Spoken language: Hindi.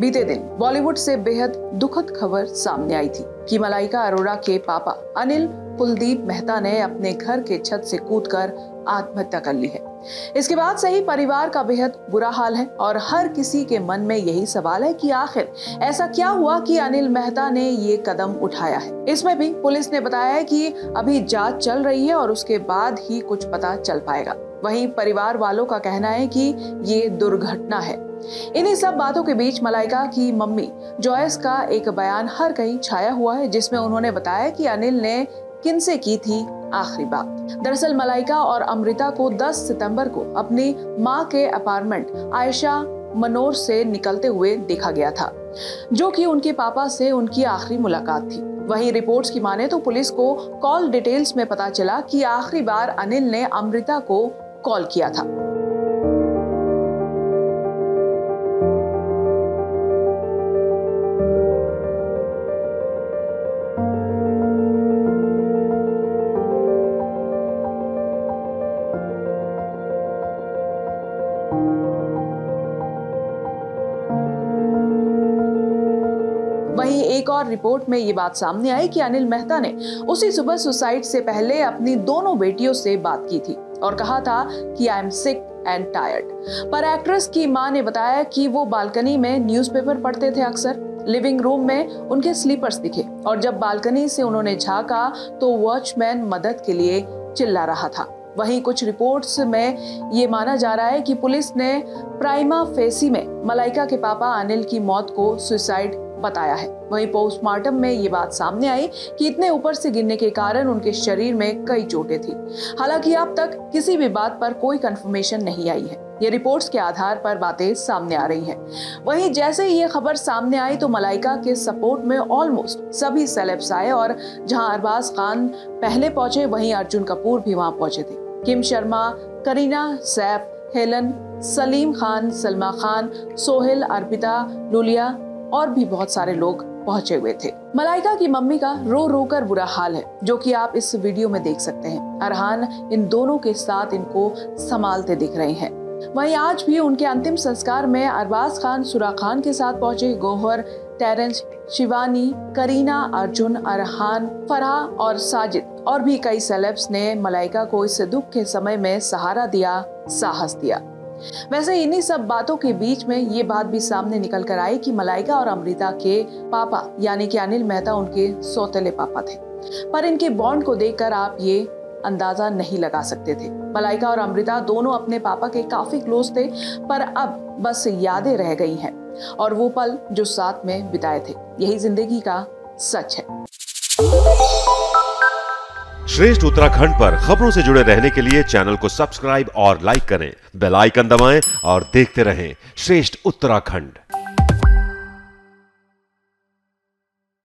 बीते दिन बॉलीवुड से बेहद दुखद खबर सामने आई थी कि मलाइका अरोड़ा के पापा अनिल कुलदीप मेहता ने अपने घर के छत से कूदकर आत्महत्या कर ली है। इसके बाद से ही परिवार का बेहद बुरा हाल है और हर किसी के मन में यही सवाल है कि आखिर ऐसा क्या हुआ कि अनिल मेहता ने ये कदम उठाया है। इसमें भी पुलिस ने बताया है कि अभी जांच चल रही है और उसके बाद ही कुछ पता चल पाएगा। वहीं परिवार वालों का कहना है कि ये दुर्घटना है। इन्हीं सब बातों के बीच मलाइका की मम्मी जॉयस का एक बयान हर कहीं छाया हुआ है, जिसमें उन्होंने बताया कि अनिल ने किनसे की थी आखिरी बात। दरअसल मलाइका और अमृता को 10 सितंबर को अपनी मां के अपार्टमेंट आयशा मनोर से निकलते हुए देखा गया था, जो कि उनके पापा से उनकी आखिरी मुलाकात थी। वहीं रिपोर्ट्स की माने तो पुलिस को कॉल डिटेल्स में पता चला कि आखिरी बार अनिल ने अमृता को कॉल किया था। वहीं एक और रिपोर्ट में ये बात सामने आई कि अनिल मेहता ने उसी सुबह सुसाइड से पहले अपनी दोनों बेटियों से बात की थी और कहा था कि I am sick and tired. पर एक्ट्रेस की मां ने बताया कि वो बालकनी में न्यूज़पेपर पढ़ते थे अक्सर। लिविंग रूम में उनके स्लीपर्स दिखे और जब बालकनी से उन्होंने झांका तो वॉचमैन मदद के लिए चिल्ला रहा था। वहीं कुछ रिपोर्ट्स में ये माना जा रहा है कि पुलिस ने प्राइमा फेसी में मलाइका के पापा अनिल की मौत को सुसाइड बताया है। वहीं पोस्टमार्टम में ये बात सामने आई कि इतने ऊपर से गिरने के कारण उनके शरीर में कई चोटें थी। हालांकि अब तक किसी भी बात पर कोई कंफर्मेशन नहीं आई है। ये रिपोर्ट्स के आधार पर बातें सामने आ रही हैं। वहीं जैसे ही ये खबर सामने आई तो मलाइका के सपोर्ट में ऑलमोस्ट सभी सेलेब्स आए और जहां अरबाज खान पहले पहुंचे वहीं अर्जुन कपूर भी वहां पहुंचे थे। किम शर्मा, करीना सैफ, हेलन, सलीम खान, सलमा खान, सोहेल, अर्पिता, लुलिया और भी बहुत सारे लोग पहुंचे हुए थे। मलाइका की मम्मी का रो रो कर बुरा हाल है, जो कि आप इस वीडियो में देख सकते हैं। अरहान इन दोनों के साथ इनको संभालते दिख रहे हैं। वहीं आज भी उनके अंतिम संस्कार में अरबाज खान सुरा खान के साथ पहुंचे। गौहर, टेरेंस, शिवानी, करीना, अर्जुन, अरहान, फरहा और साजिद और भी कई सेलेब्स ने मलाइका को इस दुख के समय में सहारा दिया, साहस दिया। वैसे इन्हीं सब बातों के बीच में ये बात भी सामने निकल कर आई कि मलाइका और अमृता के पापा यानी कि अनिल मेहता उनके सौतेले पापा थे। पर इनके बॉन्ड को देखकर आप ये अंदाजा नहीं लगा सकते थे। मलाइका और अमृता दोनों अपने पापा के काफी क्लोज थे, पर अब बस यादें रह गई हैं और वो पल जो साथ में बिताए थे। यही जिंदगी का सच है। श्रेष्ठ उत्तराखंड पर खबरों से जुड़े रहने के लिए चैनल को सब्सक्राइब और लाइक करें, बेल आइकन दबाएं और देखते रहें श्रेष्ठ उत्तराखंड।